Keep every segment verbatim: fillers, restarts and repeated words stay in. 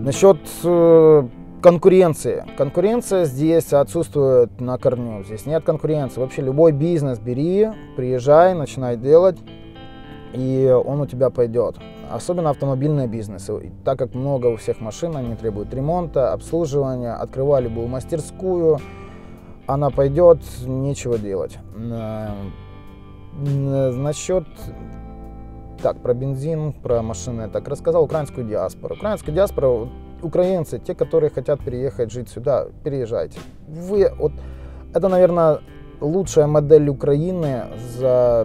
Насчет э, конкуренции. Конкуренция здесь отсутствует на корню. Здесь нет конкуренции. Вообще любой бизнес бери, приезжай, начинай делать, и он у тебя пойдет. Особенно автомобильные бизнесы. Так как много у всех машин, они требуют ремонта, обслуживания. Открывай любую мастерскую, она пойдет, нечего делать. Насчет... Так, про бензин, про машины я так рассказал. Украинскую диаспору. Украинская диаспора, украинцы, те, которые хотят переехать жить сюда, переезжайте. Вы, вот, это, наверное, лучшая модель Украины за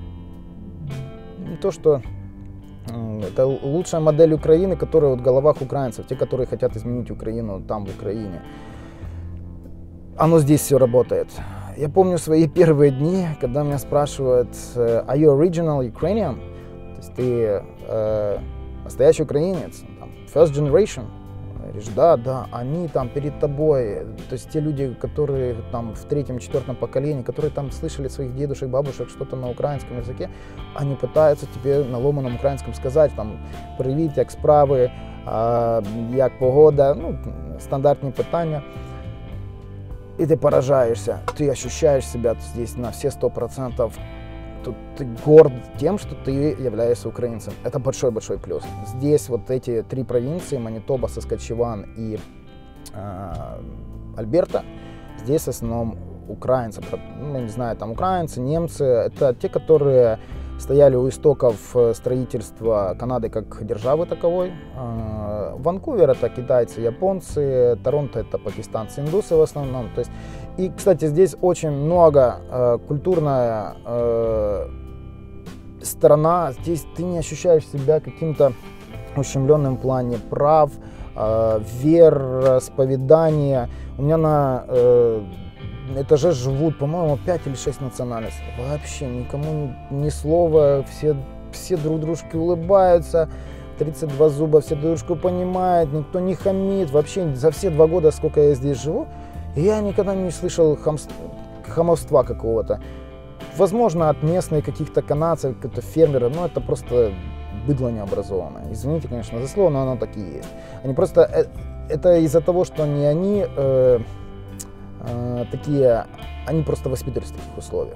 то, что это лучшая модель Украины, которая вот в головах украинцев, те, которые хотят изменить Украину там, в Украине. Оно здесь все работает. Я помню свои первые дни, когда меня спрашивают, are you original Ukrainian? То есть ты э, настоящий украинец, там, first generation. Говоришь, да, да, они там перед тобой, то есть те люди, которые там в третьем, четвертом поколении, которые там слышали своих дедушек, бабушек что-то на украинском языке, они пытаются тебе на ломаном украинском сказать, там, привіт, як справи, э, як погода, ну, стандартные питания. И ты поражаешься, ты ощущаешь себя здесь на все сто процентов. Тут ты горд тем, что ты являешься украинцем. Это большой-большой плюс. Здесь вот эти три провинции, Манитоба, Саскатчеван и э, Альберта, здесь в основном украинцы. Ну, я не знаю, там украинцы, немцы. Это те, которые стояли у истоков строительства Канады как державы таковой. Э, Ванкувер — это китайцы, японцы. Торонто — это пакистанцы, индусы в основном. То есть, и, кстати, здесь очень много э, культурная э, сторона. Здесь ты не ощущаешь себя каким-то ущемленным в плане прав, э, вероисповедания. У меня на э, этаже живут, по-моему, пять или шесть национальностей. Вообще никому ни слова, все, все друг дружке улыбаются. тридцать два зуба, все друг дружку понимают, никто не хамит. Вообще за все два года, сколько я здесь живу, я никогда не слышал хамства, хамовства какого-то. Возможно, от местных каких-то канадцев, каких-то фермеров, но это просто быдло необразованное. Извините, конечно, за слово, но оно так и есть. Они просто, это из-за того, что не они э, э, такие, они просто воспитывались в таких условиях.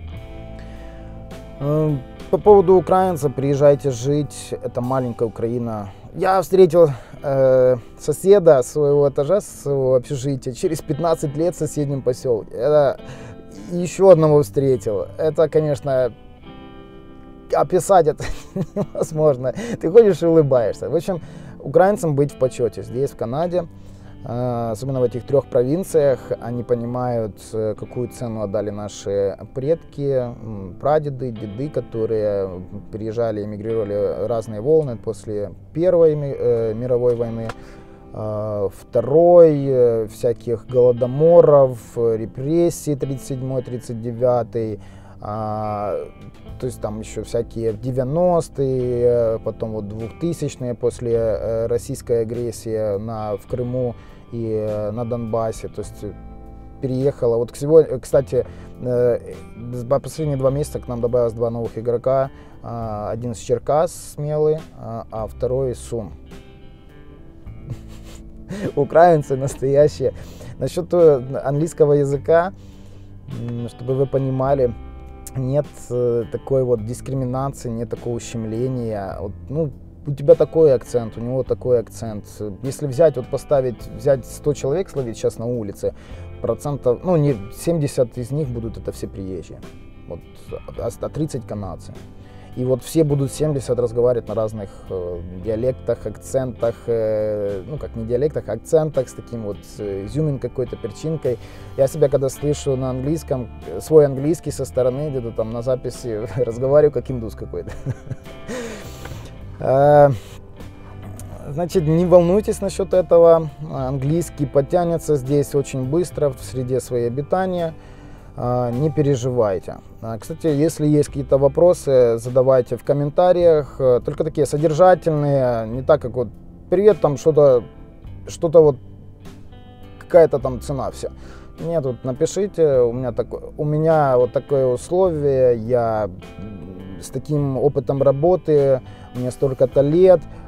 По поводу украинцев, приезжайте жить, это маленькая Украина. Я встретил э, соседа своего этажа, своего общежития, через пятнадцать лет в соседнем поселке. Это еще одного встретил. Это, конечно, описать это невозможно. Ты ходишь и улыбаешься. В общем, украинцам быть в почете здесь, в Канаде. Особенно в этих трех провинциях, они понимают, какую цену отдали наши предки, прадеды, деды, которые приезжали, эмигрировали разные волны после Первой мировой войны, Второй, всяких голодоморов, репрессий тридцать седьмой тридцать девятый, то есть там еще всякие девяностые, потом вот двухтысячные после российской агрессии на, в Крыму и на Донбассе, то есть переехала. Вот сегодня, кстати, за последние два месяца к нам добавилось два новых игрока, один из Черкас смелый, а второй из Сум. Украинцы настоящие. Насчет английского языка, чтобы вы понимали, нет такой вот дискриминации, нет такого ущемления. Вот, ну, у тебя такой акцент, у него такой акцент. Если взять, вот поставить, взять сто человек словить сейчас на улице, процентов, ну, не семьдесят из них будут это все приезжие, вот, а тридцать канадцы. И вот все будут семьдесят разговаривать на разных э, диалектах, акцентах, э, ну как не диалектах, а акцентах, с таким вот э, изюминкой какой-то, перчинкой. Я себя когда слышу на английском, свой английский со стороны, где-то там на записи разговариваю как индус какой-то. Значит, не волнуйтесь насчет этого, английский подтянется здесь очень быстро в среде своей обитания. Не переживайте. Кстати, если есть какие-то вопросы, задавайте в комментариях, только такие содержательные, не так как вот привет, там что-то, что-то вот, какая-то там цена, все. Нет, вот напишите, у меня, такой, у меня вот такое условие, я с таким опытом работы, мне столько-то лет,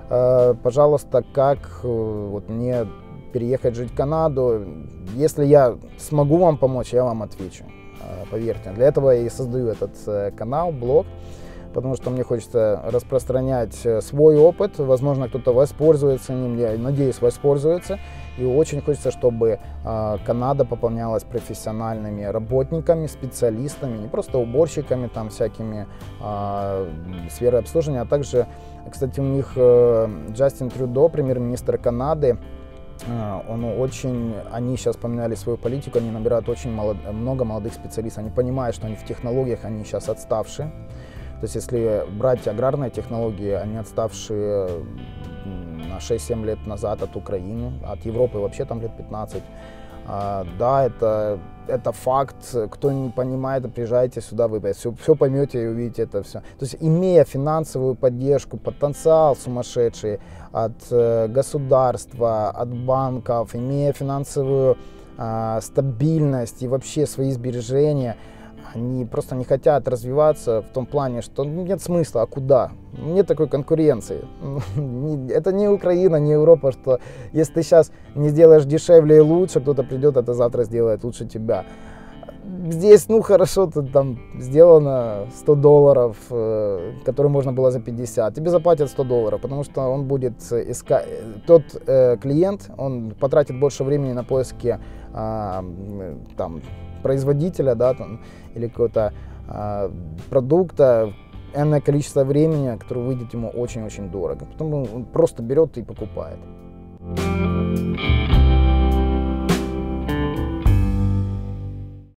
пожалуйста, как вот мне переехать жить в Канаду. Если я смогу вам помочь, я вам отвечу, поверьте. Для этого я и создаю этот канал, блог, потому что мне хочется распространять свой опыт. Возможно, кто-то воспользуется ним, я надеюсь, воспользуется. И очень хочется, чтобы Канада пополнялась профессиональными работниками, специалистами, не просто уборщиками, там всякими сферы обслуживания, а также, кстати, у них Джастин Трюдо, премьер-министр Канады, он очень, они сейчас поменяли свою политику, они набирают очень молод, много молодых специалистов, они понимают, что они в технологиях, они сейчас отставшие. То есть если брать аграрные технологии, они отставшие на шесть-семь лет назад от Украины, от Европы вообще там лет пятнадцать. А, да, это, это факт. Кто не понимает, приезжайте сюда, вы все, все поймете и увидите это все. То есть, имея финансовую поддержку, потенциал сумасшедший от э, государства, от банков, имея финансовую э, стабильность и вообще свои сбережения, они просто не хотят развиваться в том плане, что нет смысла, а куда? Нет такой конкуренции. Это не Украина, не Европа, что если ты сейчас не сделаешь дешевле и лучше, кто-то придет, это завтра сделает лучше тебя. Здесь, ну хорошо, тут там сделано сто долларов, которые можно было за пятьдесят. Тебе заплатят сто долларов, потому что он будет искать, тот э, клиент, он потратит больше времени на поиске э, там, производителя, да, там, или какого-то э, продукта, энное количество времени, которое выйдет ему очень-очень дорого. Потом он просто берет и покупает.